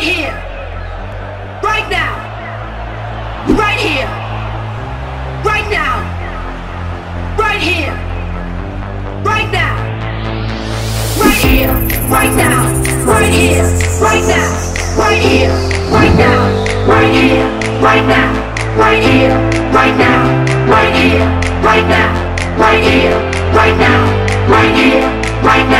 right here, right now, right here, right now, right here, right now, right here, right now, right here, right now, right here, right now, right here, right now, right here, right now, right here, right now, right here, right now, right here, right